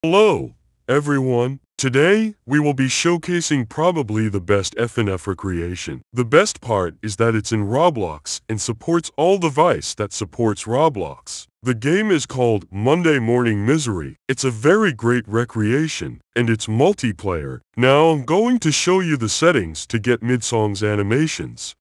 Hello, everyone. Today, we will be showcasing probably the best FNF recreation. The best part is that it's in Roblox and supports all device that supports Roblox. The game is called Monday Morning Misery. It's a very great recreation, and it's multiplayer. Now I'm going to show you the settings to get Midsong's animations.